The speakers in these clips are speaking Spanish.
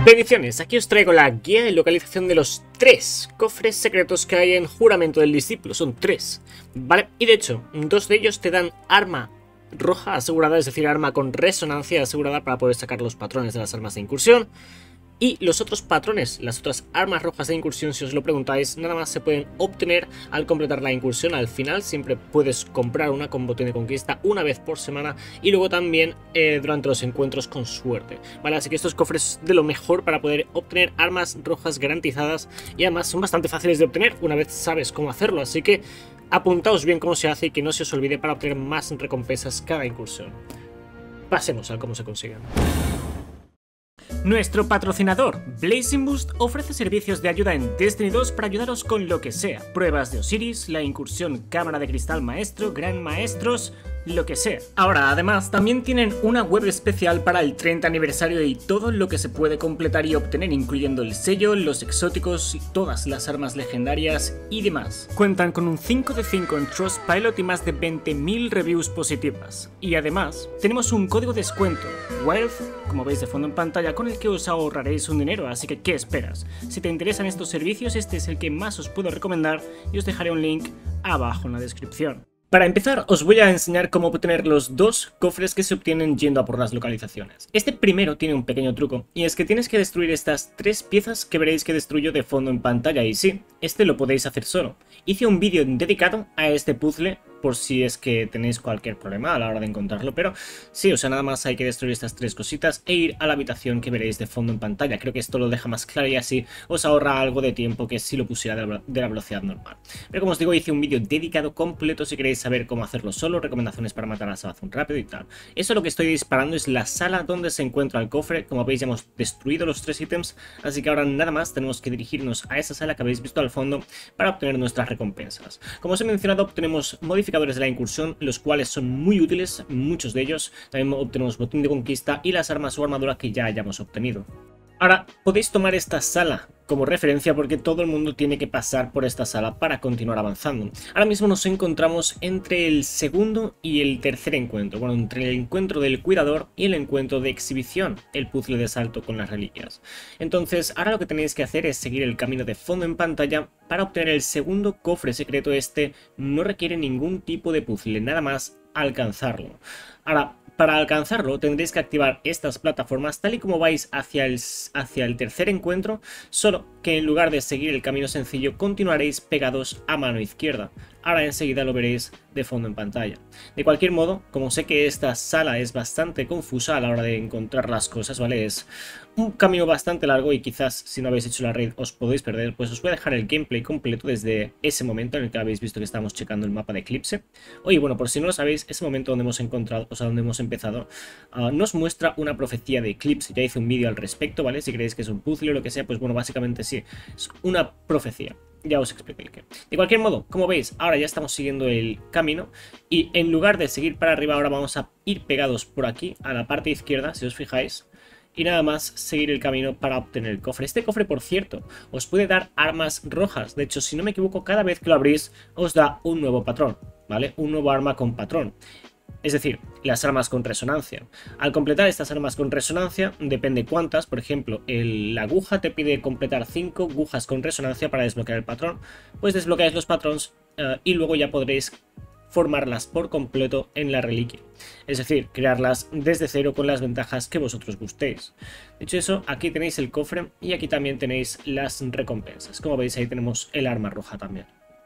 Bendiciones, aquí os traigo la guía de localización de los 3 cofres secretos que hay en Juramento del Discípulo. Son 3, ¿vale? Y de hecho, 2 de ellos te dan arma roja asegurada, es decir, arma con resonancia asegurada para poder sacar los patrones de las armas de incursión. Y los otros patrones, las otras armas rojas de incursión, si os lo preguntáis, nada más se pueden obtener al completar la incursión. Al final siempre puedes comprar una con botín de conquista una vez por semana y luego también durante los encuentros con suerte, ¿vale? Así que estos cofres de lo mejor para poder obtener armas rojas garantizadas y además son bastante fáciles de obtener una vez sabes cómo hacerlo. Así que apuntaos bien cómo se hace y que no se os olvide para obtener más recompensas cada incursión. Pasemos a cómo se consiguen. Nuestro patrocinador, Blazing Boost, ofrece servicios de ayuda en Destiny 2 para ayudaros con lo que sea. Pruebas de Osiris, la incursión Cámara de Cristal Maestro, Gran Maestros, lo que sea. Ahora, además, también tienen una web especial para el 30 aniversario y todo lo que se puede completar y obtener, incluyendo el sello, los exóticos y todas las armas legendarias y demás. Cuentan con un 5 de 5 en Trustpilot y más de 20.000 reviews positivas. Y además, tenemos un código de descuento, Wealth, como veis de fondo en pantalla, con el que os ahorraréis un dinero, así que ¿qué esperas? Si te interesan estos servicios, este es el que más os puedo recomendar y os dejaré un link abajo en la descripción. Para empezar, os voy a enseñar cómo obtener los 2 cofres que se obtienen yendo a por las localizaciones. Este primero tiene un pequeño truco, y es que tienes que destruir estas 3 piezas que veréis que destruyo de fondo en pantalla, y sí, este lo podéis hacer solo. Hice un vídeo dedicado a este puzzle, por si es que tenéis cualquier problema a la hora de encontrarlo, pero sí, o sea, nada más hay que destruir estas 3 cositas e ir a la habitación que veréis de fondo en pantalla. Creo que esto lo deja más claro y así os ahorra algo de tiempo que si lo pusiera de la velocidad normal. Pero como os digo, hice un vídeo dedicado completo si queréis saber cómo hacerlo solo, recomendaciones para matar a Savathûn rápido y tal. Eso lo que estoy disparando es la sala donde se encuentra el cofre. Como veis, ya hemos destruido los 3 ítems, así que ahora nada más tenemos que dirigirnos a esa sala que habéis visto al fondo para obtener nuestras recompensas. Como os he mencionado, obtenemos modificadores de la incursión, los cuales son muy útiles, muchos de ellos. También obtenemos botín de conquista y las armas o armadura que ya hayamos obtenido. Ahora, podéis tomar esta sala como referencia porque todo el mundo tiene que pasar por esta sala para continuar avanzando. Ahora mismo nos encontramos entre el segundo y el tercer encuentro. Bueno, entre el encuentro del cuidador y el encuentro de exhibición, el puzzle de salto con las reliquias. Entonces, ahora lo que tenéis que hacer es seguir el camino de fondo en pantalla para obtener el segundo cofre secreto. Este no requiere ningún tipo de puzzle, nada más alcanzarlo. Ahora, para alcanzarlo tendréis que activar estas plataformas tal y como vais hacia el tercer encuentro, solo que en lugar de seguir el camino sencillo continuaréis pegados a mano izquierda. Ahora enseguida lo veréis de fondo en pantalla. De cualquier modo, como sé que esta sala es bastante confusa a la hora de encontrar las cosas, ¿vale? Es un camino bastante largo y quizás si no habéis hecho la raid os podéis perder, pues os voy a dejar el gameplay completo desde ese momento en el que habéis visto que estábamos checando el mapa de Eclipse. Oye, bueno, por si no lo sabéis, ese momento donde hemos encontrado, o sea, donde hemos empezado, nos muestra una profecía de Eclipse. Ya hice un vídeo al respecto, ¿vale? Si creéis que es un puzzle o lo que sea, pues bueno, básicamente sí, es una profecía. Ya os explico el qué. De cualquier modo, como veis, ahora ya estamos siguiendo el camino y en lugar de seguir para arriba, ahora vamos a ir pegados por aquí, a la parte izquierda, si os fijáis, y nada más seguir el camino para obtener el cofre. Este cofre, por cierto, os puede dar armas rojas. De hecho, si no me equivoco, cada vez que lo abrís os da un nuevo patrón, ¿vale? Un nuevo arma con patrón. Es decir, las armas con resonancia. Al completar estas armas con resonancia, depende cuántas, por ejemplo, la aguja te pide completar 5 agujas con resonancia para desbloquear el patrón, pues desbloqueáis los patrones y luego ya podréis formarlas por completo en la reliquia. Es decir, crearlas desde cero con las ventajas que vosotros gustéis. Dicho eso, aquí tenéis el cofre y aquí también tenéis las recompensas. Como veis, ahí tenemos el arma roja también.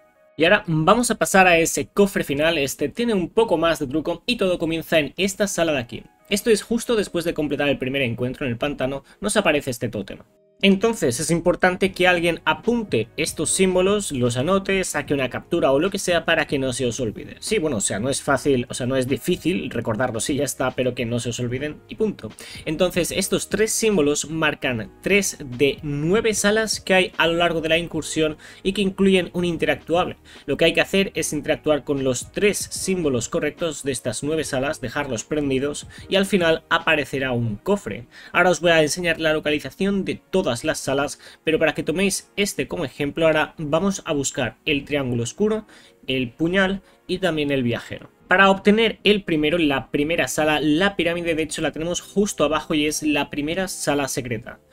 Y ahora vamos a pasar a ese cofre final. Este tiene un poco más de truco y todo comienza en esta sala de aquí. Esto es justo después de completar el primer encuentro en el pantano, nos aparece este tótem. Entonces es importante que alguien apunte estos símbolos, los anote, saque una captura o lo que sea para que no se os olvide. Sí, bueno, o sea, no es fácil, o sea, no es difícil recordarlos y ya está, pero que no se os olviden y punto. Entonces estos 3 símbolos marcan 3 de 9 salas que hay a lo largo de la incursión y que incluyen un interactuable. Lo que hay que hacer es interactuar con los 3 símbolos correctos de estas 9 salas, dejarlos prendidos y al final aparecerá un cofre. Ahora os voy a enseñar la localización de todas las salas, pero para que toméis este como ejemplo, ahora vamos a buscar el triángulo oscuro, el puñal y también el viajero. Para obtener el primero, la primera sala, la pirámide, de hecho la tenemos justo abajo y es la primera sala secreta.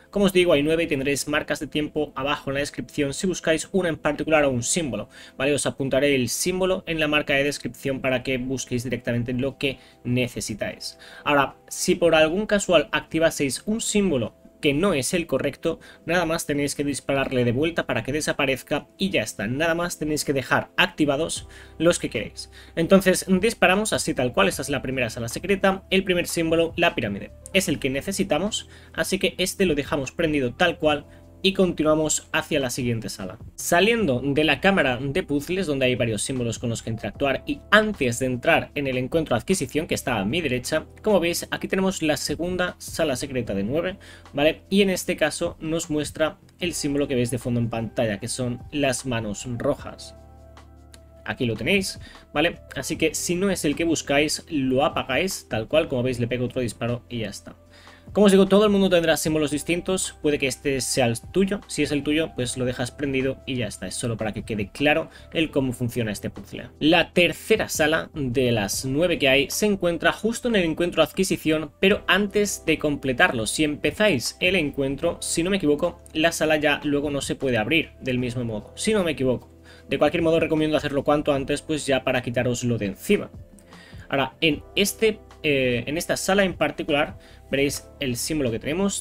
Como os digo, hay 9 y tendréis marcas de tiempo abajo en la descripción si buscáis una en particular o un símbolo, ¿vale? Os apuntaré el símbolo en la marca de descripción para que busquéis directamente lo que necesitáis. Ahora, si por algún casual activaseis un símbolo que no es el correcto, nada más tenéis que dispararle de vuelta para que desaparezca y ya está. Nada más tenéis que dejar activados los que queréis. Entonces disparamos así tal cual. Esta es la primera sala secreta. El primer símbolo, la pirámide, es el que necesitamos, así que este lo dejamos prendido tal cual y continuamos hacia la siguiente sala. Saliendo de la cámara de puzzles, donde hay varios símbolos con los que interactuar, y antes de entrar en el encuentro de adquisición, que está a mi derecha, como veis, aquí tenemos la segunda sala secreta de 9, ¿vale? Y en este caso nos muestra el símbolo que veis de fondo en pantalla, que son las manos rojas. Aquí lo tenéis, ¿vale? Así que si no es el que buscáis, lo apagáis, tal cual, como veis le pego otro disparo y ya está. Como os digo, todo el mundo tendrá símbolos distintos, puede que este sea el tuyo, si es el tuyo, pues lo dejas prendido y ya está, es solo para que quede claro el cómo funciona este puzzle. La tercera sala de las 9 que hay se encuentra justo en el encuentro de adquisición, pero antes de completarlo, si empezáis el encuentro, si no me equivoco, la sala ya luego no se puede abrir del mismo modo, si no me equivoco. De cualquier modo recomiendo hacerlo cuanto antes, pues ya para quitároslo de encima. Ahora, en esta sala en particular, veréis el símbolo que tenemos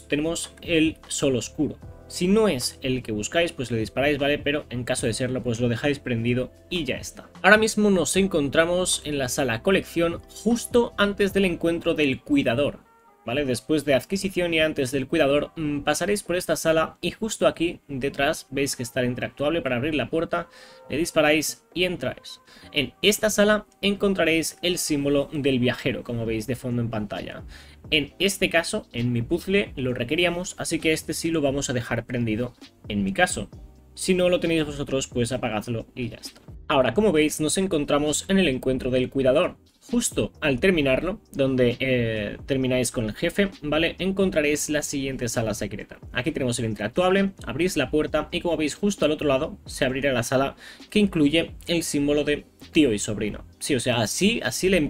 el sol oscuro. Si no es el que buscáis, pues le disparáis, ¿vale? Pero en caso de serlo, pues lo dejáis prendido y ya está. Ahora mismo nos encontramos en la sala colección, justo antes del encuentro del cuidador, ¿vale? Después de adquisición y antes del cuidador, pasaréis por esta sala y justo aquí detrás veis que está el interactuable para abrir la puerta, le disparáis y entráis. En esta sala encontraréis el símbolo del viajero, como veis de fondo en pantalla. En este caso, en mi puzzle lo requeríamos, así que este sí lo vamos a dejar prendido en mi caso. Si no lo tenéis vosotros, pues apagadlo y ya está. Ahora, como veis, nos encontramos en el encuentro del cuidador. Justo al terminarlo, donde termináis con el jefe, ¿vale? Encontraréis la siguiente sala secreta. Aquí tenemos el interactuable, abrís la puerta y como veis justo al otro lado se abrirá la sala que incluye el símbolo de tío y sobrino. Sí, o sea, así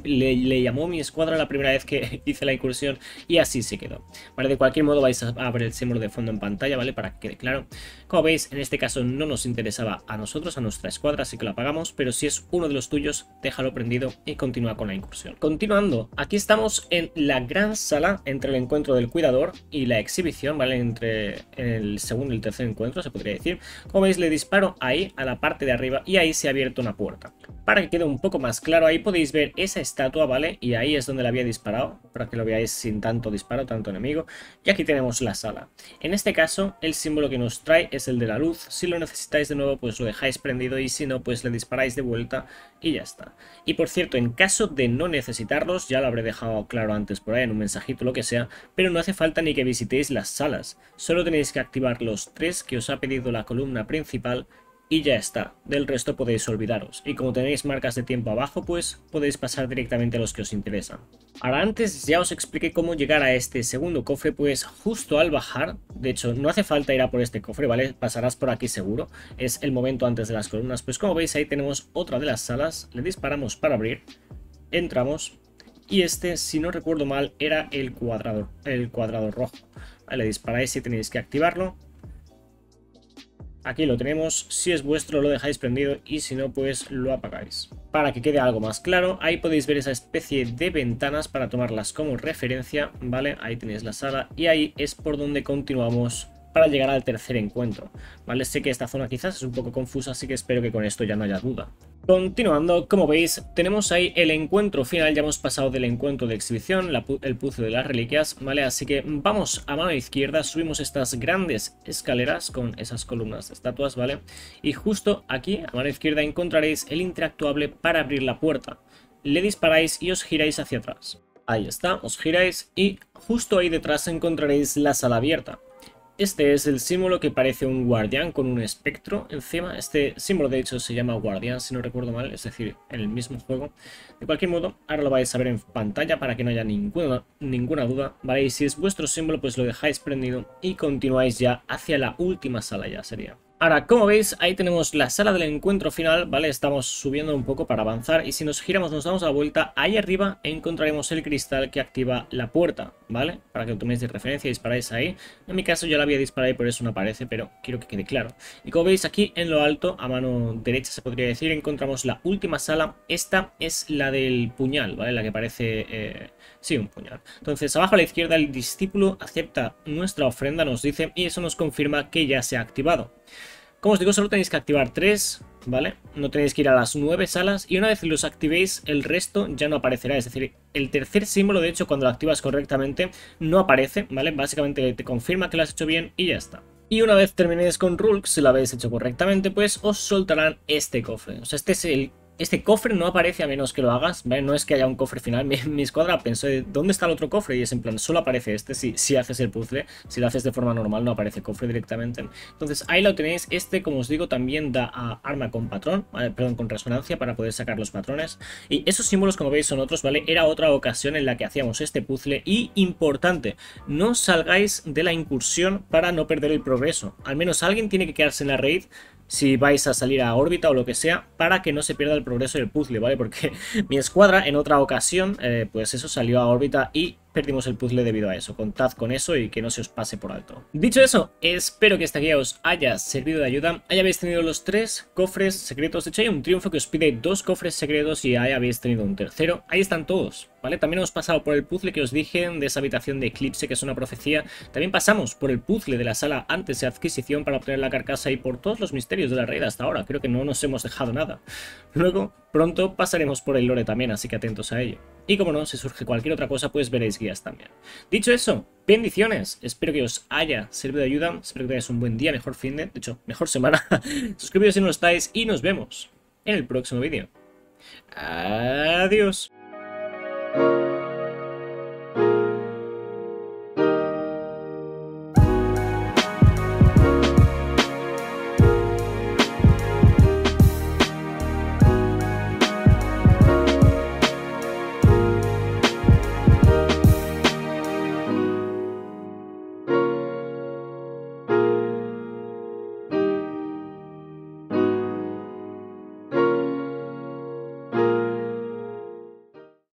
le llamó mi escuadra la primera vez que hice la incursión y así se quedó. Vale, de cualquier modo vais a ver el símbolo de fondo en pantalla, ¿vale? Para que quede claro. Como veis, en este caso no nos interesaba a nosotros, a nuestra escuadra, así que lo apagamos, pero si es uno de los tuyos, déjalo prendido y continúa con la incursión. Continuando, aquí estamos en la gran sala entre el encuentro del cuidador y la exhibición, ¿vale? Entre el segundo y el tercer encuentro, se podría decir. Como veis, le disparo ahí, a la parte de arriba, y ahí se ha abierto una puerta. Para que quede un poco más claro, ahí podéis ver esa estatua, ¿vale? Y ahí es donde la había disparado, para que lo veáis sin tanto disparo, tanto enemigo. Y aquí tenemos la sala. En este caso, el símbolo que nos trae es el de la luz. Si lo necesitáis de nuevo, pues lo dejáis prendido y si no, pues le disparáis de vuelta y ya está. Y por cierto, en caso de no necesitarlos, ya lo habré dejado claro antes por ahí en un mensajito, lo que sea, pero no hace falta ni que visitéis las salas. Solo tenéis que activar los 3 que os ha pedido la columna principal y ya está, del resto podéis olvidaros. Y como tenéis marcas de tiempo abajo, pues podéis pasar directamente a los que os interesan. Ahora antes ya os expliqué cómo llegar a este segundo cofre, pues justo al bajar, de hecho no hace falta ir a por este cofre, ¿vale? Pasarás por aquí seguro, es el momento antes de las columnas. Pues como veis ahí tenemos otra de las salas, le disparamos para abrir, entramos y este, si no recuerdo mal, era el cuadrado rojo. Vale, le disparáis y tenéis que activarlo. Aquí lo tenemos, si es vuestro lo dejáis prendido y si no pues lo apagáis. Para que quede algo más claro, ahí podéis ver esa especie de ventanas para tomarlas como referencia, ¿vale? Ahí tenéis la sala y ahí es por donde continuamos para llegar al tercer encuentro, ¿vale? Sé que esta zona quizás es un poco confusa, así que espero que con esto ya no haya duda. Continuando, como veis, tenemos ahí el encuentro final, ya hemos pasado del encuentro de exhibición, el puzzle de las reliquias, ¿vale? Así que vamos a mano izquierda, subimos estas grandes escaleras con esas columnas de estatuas, ¿vale? Y justo aquí, a mano izquierda, encontraréis el interactuable para abrir la puerta. Le disparáis y os giráis hacia atrás. Ahí está, os giráis y justo ahí detrás encontraréis la sala abierta. Este es el símbolo que parece un guardián con un espectro encima. Este símbolo de hecho se llama guardián si no recuerdo mal, es decir, en el mismo juego. De cualquier modo, ahora lo vais a ver en pantalla para que no haya ninguna duda, ¿vale? Y si es vuestro símbolo pues lo dejáis prendido y continuáis ya hacia la última sala ya sería. Ahora, como veis, ahí tenemos la sala del encuentro final, ¿vale? Estamos subiendo un poco para avanzar y si nos giramos, nos damos la vuelta, ahí arriba encontraremos el cristal que activa la puerta. ¿vale? Para que lo toméis de referencia y disparáis ahí. En mi caso yo la había disparado y por eso no aparece, pero quiero que quede claro. Y como veis aquí en lo alto, a mano derecha se podría decir, encontramos la última sala. Esta es la del puñal, ¿vale? La que parece... sí, un puñal. Entonces abajo a la izquierda el discípulo acepta nuestra ofrenda, nos dice, y eso nos confirma que ya se ha activado. Como os digo, solo tenéis que activar 3, ¿vale? No tenéis que ir a las 9 salas y una vez los activéis, el resto ya no aparecerá. Es decir, el tercer símbolo, de hecho, cuando lo activas correctamente, no aparece, ¿vale? Básicamente te confirma que lo has hecho bien y ya está. Y una vez terminéis con Rulk, si lo habéis hecho correctamente, pues os soltarán este cofre. O sea, este cofre no aparece a menos que lo hagas, ¿vale? No es que haya un cofre final. Mi escuadra pensó, ¿dónde está el otro cofre? Y es en plan, solo aparece este si haces el puzzle. Si lo haces de forma normal no aparece cofre directamente. Entonces ahí lo tenéis. Este, como os digo, también da a arma con patrón, perdón, con resonancia para poder sacar los patrones. Y esos símbolos, como veis, son otros, ¿vale? Era otra ocasión en la que hacíamos este puzzle. Y importante, no salgáis de la incursión para no perder el progreso. Al menos alguien tiene que quedarse en la raid si vais a salir a órbita o lo que sea, para que no se pierda el progreso del puzzle, ¿vale? Porque mi escuadra en otra ocasión, pues eso, salió a órbita y perdimos el puzzle debido a eso. Contad con eso y que no se os pase por alto. Dicho eso, espero que esta guía os haya servido de ayuda. Hayáis tenido los 3 cofres secretos. De hecho, hay un triunfo que os pide 2 cofres secretos y ahí habéis tenido un tercero. Ahí están todos, ¿vale? También hemos pasado por el puzzle que os dije de esa habitación de Eclipse, que es una profecía. También pasamos por el puzzle de la sala antes de adquisición para obtener la carcasa y por todos los misterios de la raid hasta ahora. Creo que no nos hemos dejado nada. Luego, pronto pasaremos por el lore también, así que atentos a ello. Y como no, si surge cualquier otra cosa, pues veréis guías también. Dicho eso, bendiciones. Espero que os haya servido de ayuda. Espero que tengáis un buen día, mejor fin de hecho, mejor semana. Suscribíos si no lo estáis y nos vemos en el próximo vídeo. Adiós.